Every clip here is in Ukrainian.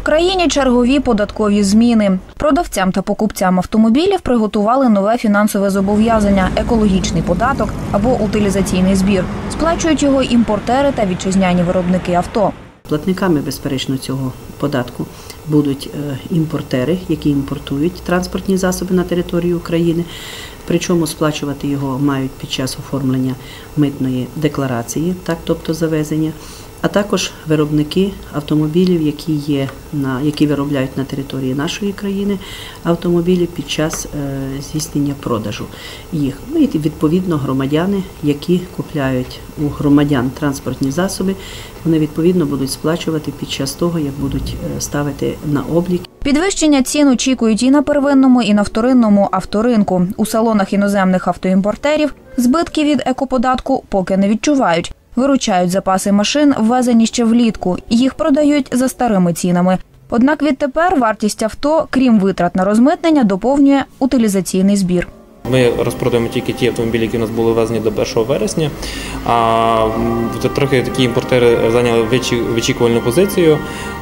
В країні чергові податкові зміни. Продавцям та покупцям автомобілів приготували нове фінансове зобов'язання – екологічний податок або утилізаційний збір. Сплачують його імпортери та вітчизняні виробники авто. Платниками, безперечно, цього податку будуть імпортери, які імпортують транспортні засоби на територію України. Причому сплачувати його мають під час оформлення митної декларації, тобто завезення, а також виробники автомобілів, які виробляють на території нашої країни автомобілі під час здійснення продажу їх. Ну і відповідно громадяни, які купляють у громадян транспортні засоби, вони відповідно будуть сплачувати під час того, як будуть ставити на облік. Підвищення цін очікують і на первинному, і на вторинному авторинку. У салонах іноземних автоімпортерів збитки від екоподатку поки не відчувають. Виручають запаси машин, ввезені ще влітку. Їх продають за старими цінами. Однак відтепер вартість авто, крім витрат на розмитнення, доповнює утилізаційний збір. Ми розпродаємо тільки ті автомобілі, які у нас були ввезені до 1 вересня. Трохи такі імпортери зайняли вичікувальну позицію.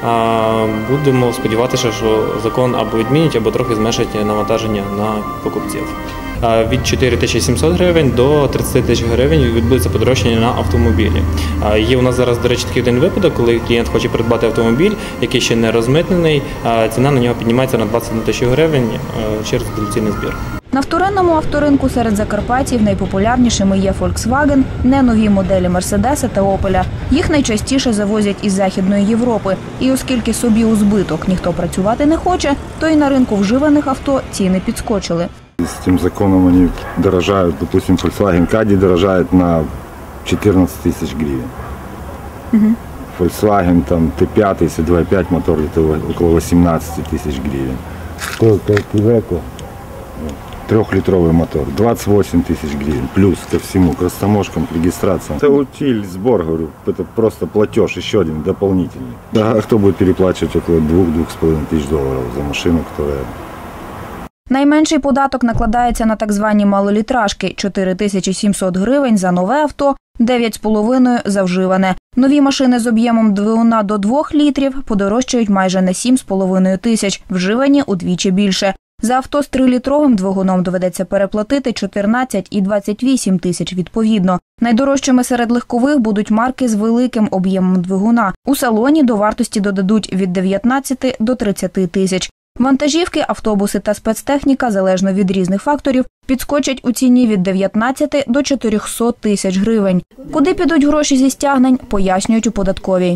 Будемо сподіватися, що закон або відмінять, або трохи зменшать навантаження на покупців. Від 4700 гривень до 30 тисяч гривень відбудеться подорожчання на автомобілі. Є у нас зараз, до речі, такий один випадок, коли клієнт хоче придбати автомобіль, який ще не розмитнений, ціна на нього піднімається на 21 тисячу гривень через утилізаційний збір. На вторинному авторинку серед закарпатців найпопулярнішими є Volkswagen, не нові моделі Mercedes та Opel. Їх найчастіше завозять із Західної Європи. І оскільки собі у збиток ніхто працювати не хоче, то і на ринку вживаних авто ціни підскочили. С этим законом они дорожают, допустим, Volkswagen Caddy дорожает на 14 тысяч гривен. Volkswagen там T5, если 2.5 мотор, это около 18 тысяч гривен. Iveco, 3-литровый мотор, 28 тысяч гривен, плюс ко всему, к растаможкам, к регистрациям. Это утиль, сбор, говорю, это просто платеж, еще один дополнительный. Да, кто будет переплачивать около 2-2,5 тысяч долларов за машину, которая... Найменший податок накладається на так звані малолітражки – 4700 гривень за нове авто, 9,5 за вживане. Нові машини з об'ємом двигуна до 2 літрів подорожчають майже на 7,5 тисяч, вживані удвічі більше. За авто з 3-літровим двигуном доведеться переплатити 14 і 28 тисяч відповідно. Найдорожчими серед легкових будуть марки з великим об'ємом двигуна. У салоні до вартості додадуть від 19 до 30 тисяч. Вантажівки, автобуси та спецтехніка, залежно від різних факторів, підскочать у ціні від 19 до 400 тисяч гривень. Куди підуть гроші зі стягнень, пояснюють у податковій.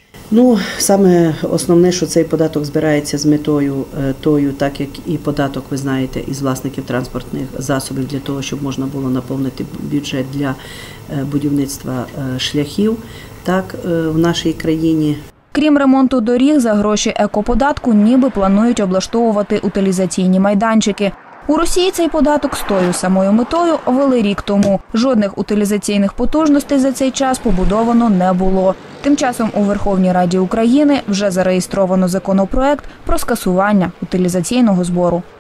Саме основне, що цей податок збирається з метою тою, так як і податок, ви знаєте, із власників транспортних засобів, для того, щоб можна було наповнити бюджет для будівництва шляхів в нашій країні. Крім ремонту доріг, за гроші екоподатку ніби планують облаштовувати утилізаційні майданчики. У Росії цей податок з тою самою метою ввели рік тому. Жодних утилізаційних потужностей за цей час побудовано не було. Тим часом у Верховній Раді України вже зареєстровано законопроект про скасування утилізаційного збору.